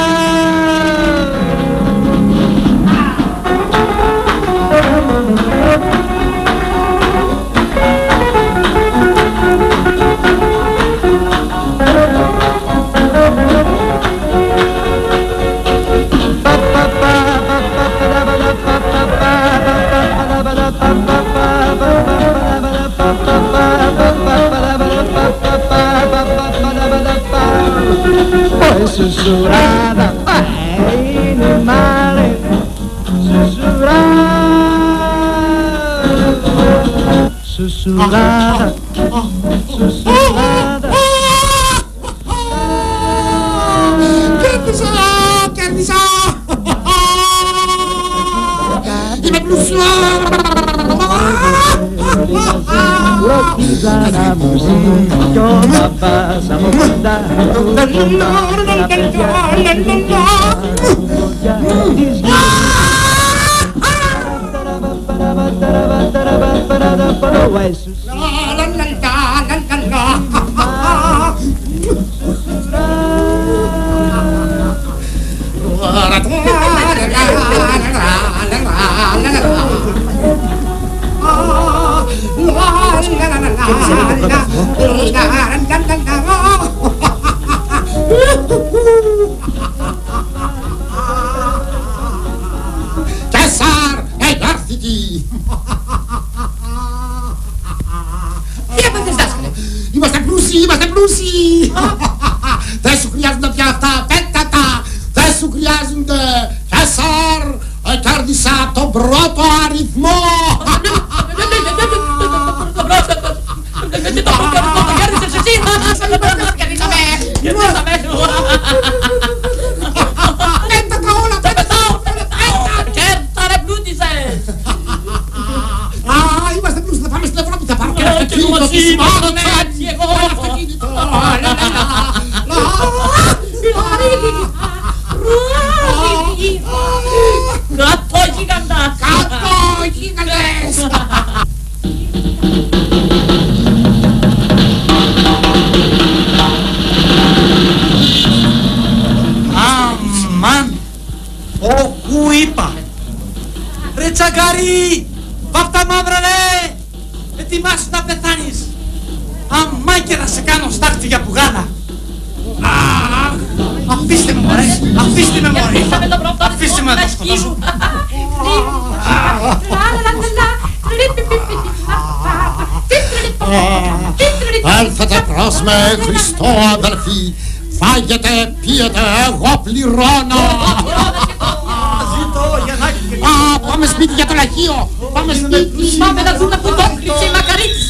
Speaker 10: Susurrada, είναι male, susurrada, susurrada, susurrada.
Speaker 4: Κέρδισα! Είμαι πλούσιο!
Speaker 10: Ροκιζάνα μουσική κι ο μπαμπάς από κοντά που φοβάται τα παιδιά της
Speaker 4: Κέσσαρ, εγγάρθηκη!
Speaker 3: Τι έπαθες, δάσκαλε?
Speaker 4: Είμαστε πλούσιοι, είμαστε πλούσιοι! Δεν σου χρειάζονται πια αυτά, πέτατα! Δεν σου χρειάζονται! Κέσσαρ, κέρδισα τον πρώτο αριθμό! Πέτατα όλα, πέτατα!
Speaker 3: Κέρταρε, πλούτησες!
Speaker 4: Είμαστε πλούσιοι, θα πάμε στην Ευρώπη, θα πάρω ένα αυτοκίνητο, τι σημαίνονται! Ένα αυτοκίνητο!
Speaker 3: Κατόγιγαντας!
Speaker 4: Κατόγιγαντες!
Speaker 1: Αμάν! Όπου είπα! Ρε τσαγκάρι! Βάφτα μαύρα ρε! Ετοιμάσου να πεθάνεις! Αμάν και να σε κάνω στάχτη για πουγάνα! Αφήστε με μωρέ! Αφήστε με μωρέ! Αφήστε με να το σκοτώσω!
Speaker 4: Έλθετε προς με, Χριστό αδελφοί! Φάγετε, πίετε, εγώ πληρώνω! Πάμε σπίτι για το λαχείο! Πάμε σπίτι!
Speaker 3: Πάμε να δούμε που το κρύψε η μακαρίτισσα!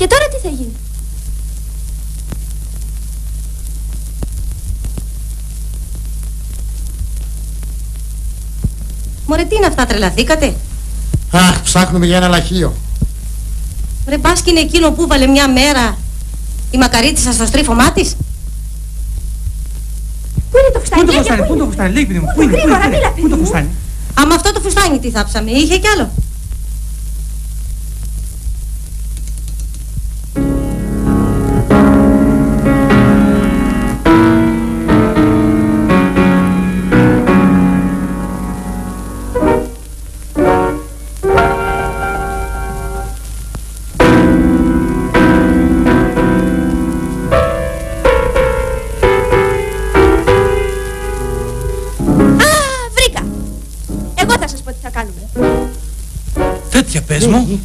Speaker 7: Και τώρα τι θα γίνει?
Speaker 2: Μωρέ, τι είναι αυτά, τρελαθήκατε?
Speaker 4: Αχ, ψάχνουμε για ένα λαχείο.
Speaker 2: Ρε, μπας και είναι εκείνο που βάλε μια μέρα η μακαρίτισσα στο στρίφωμά της.
Speaker 7: Πού είναι το φουστάνι?
Speaker 1: Πού είναι το φουστάνι, πού είναι το φουστάνι, λέει παιδί μου, πού είναι το φουστάνι?
Speaker 2: Άμα αυτό το φουστάνι τι θάψαμε, είχε κι άλλο.
Speaker 1: Τέτοια πες μου.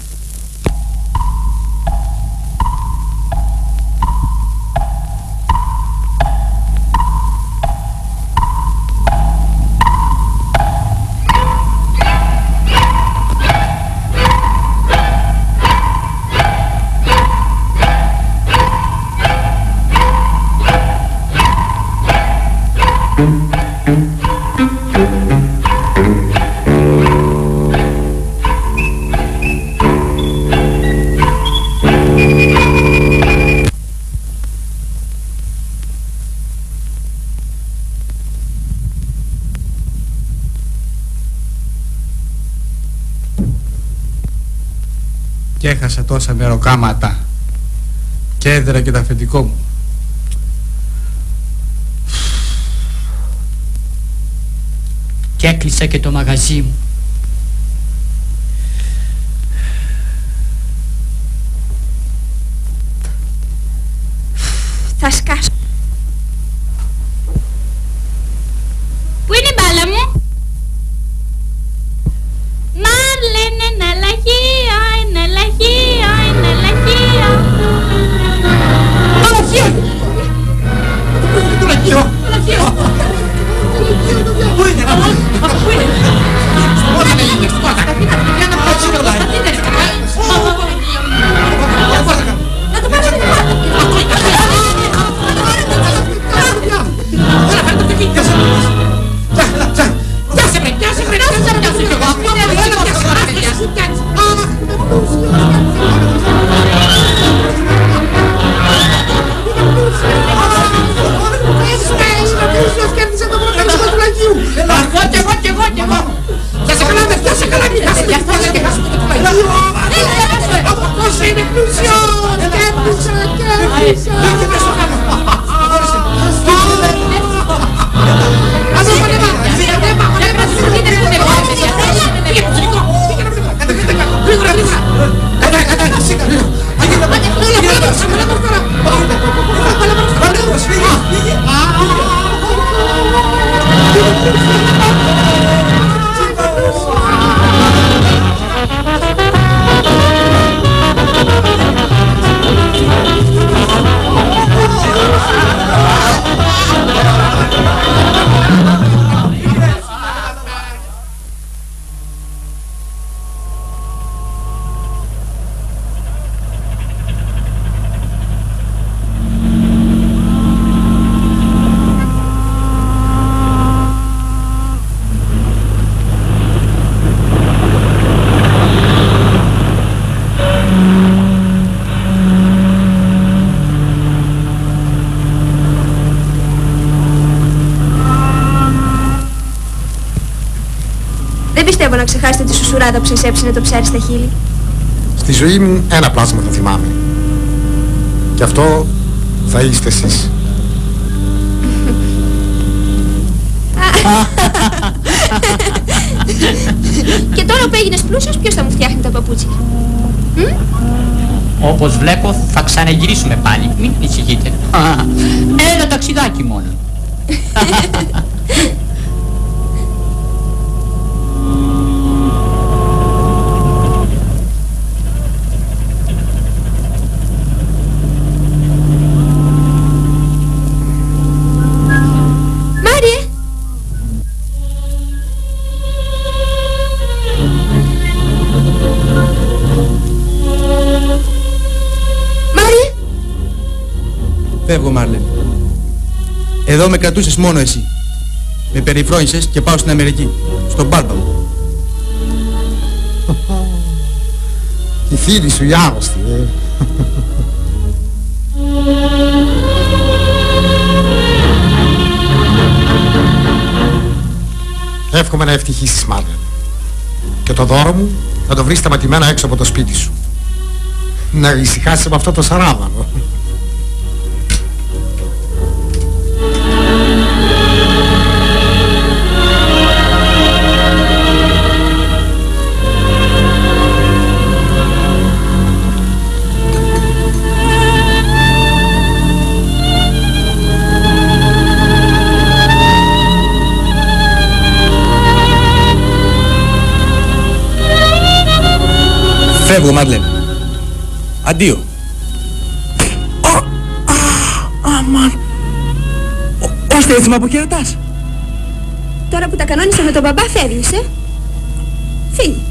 Speaker 13: Και έχασα τόσα μεροκάματα και έδερα και το αφεντικό μου.
Speaker 8: Και έκλεισα και το μαγαζί μου.
Speaker 7: Θα σκάσω.
Speaker 12: Πού είναι η μπάλα μου? Μάρλεν, ένα λαχείο, ένα λαχείο, ένα λαχείο.
Speaker 4: Το λαχείο!
Speaker 1: Πού είναι, πού είναι?
Speaker 4: Πότε με είναι, πότε! Για να πάω σήμερα!
Speaker 7: Να το πάρω στην Δεν πιστεύω να ξεχάσετε τη σουσουράδα που σας έψινε το ψάρι στα χείλη.
Speaker 4: Στη ζωή μου ένα πλάσμα θα θυμάμαι. Και αυτό θα είστε εσείς.
Speaker 7: Και τώρα που έγινες πλούσιος, ποιος θα μου φτιάχνει τα παπούτσια?
Speaker 8: Όπως βλέπω θα ξαναγυρίσουμε πάλι. Μην ανησυχείτε. Ένα ταξιδάκι μόνο.
Speaker 1: Φεύγω, Μάρλεν. Εδώ με κρατούσες μόνο εσύ. Με περιφρόνησες και πάω στην Αμερική. Στον μπάρμπα μου.
Speaker 4: Η φίλη σου η άρρωστη, Εύχομαι να ευτυχήσεις, Μάρλεν. Και το δώρο μου θα το βρεις σταματημένο έξω από το σπίτι σου. Να ησυχάσεις με αυτό το σαράβανο.
Speaker 1: Φεύγω, Μάρλεν. Αντίο. Αμάν. Ώστε έτσι με αποχαιρετάς.
Speaker 7: Τώρα που τα κανόνισα με τον μπαμπά φεύγεις, Φύγει.